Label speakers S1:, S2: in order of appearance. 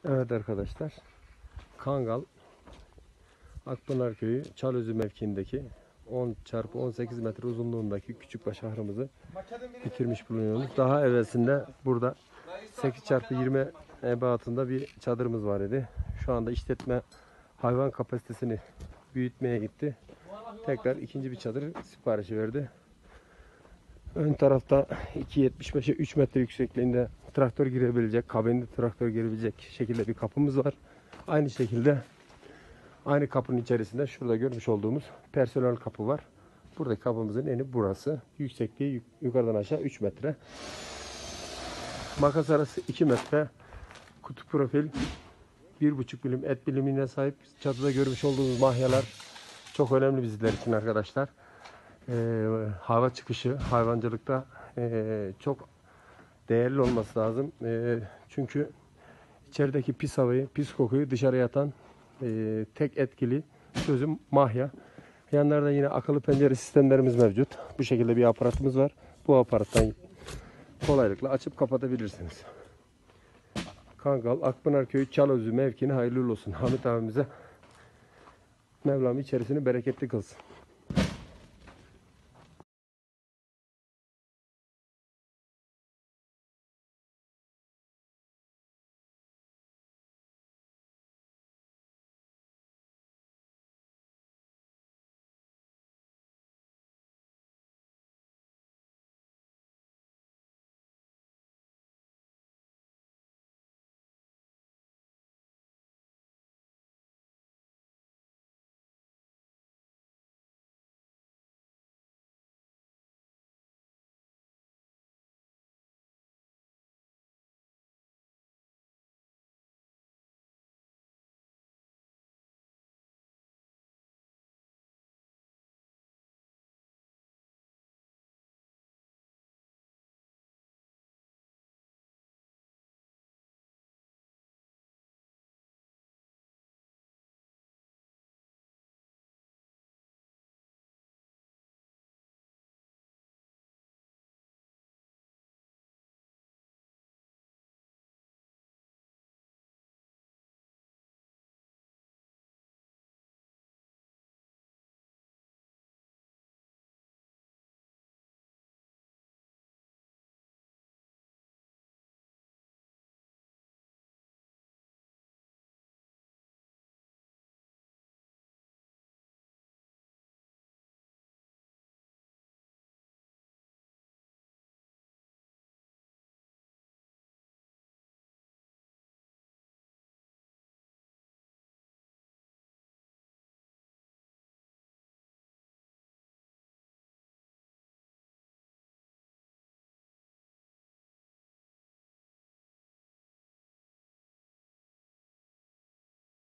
S1: Evet arkadaşlar, Kangal Akpınar Köyü Çalözü mevkiindeki 10x18 metre uzunluğundaki küçükbaş ahırımızı bitirmiş bulunuyoruz. Daha evvelsinde burada 8x20 ebatında bir çadırımız var idi. Şu anda işletme hayvan kapasitesini büyütmeye gitti. Tekrar ikinci bir çadır siparişi verdi. Ön tarafta 2.75'e 3 metre yüksekliğinde traktör girebilecek, kabinde traktör girebilecek şekilde bir kapımız var. Aynı şekilde aynı kapının içerisinde şurada görmüş olduğumuz personel kapı var. Buradaki kapımızın eni burası. Yüksekliği yukarıdan aşağı 3 metre. Makas arası 2 metre. Kutu profil 1,5 milim et bilimine sahip. Çatıda görmüş olduğumuz mahyalar çok önemli bizler için arkadaşlar. Hava çıkışı hayvancılıkta çok değerli olması lazım. Çünkü içerideki pis havayı, pis kokuyu dışarıya atan tek etkili çözüm mahya. Yanlarda yine akıllı pencere sistemlerimiz mevcut. Bu şekilde bir aparatımız var. Bu aparattan kolaylıkla açıp kapatabilirsiniz. Kangal Akpınar Köyü Çalözü mevkini hayırlı olsun. Hamit abimize Mevlam içerisini bereketli kılsın.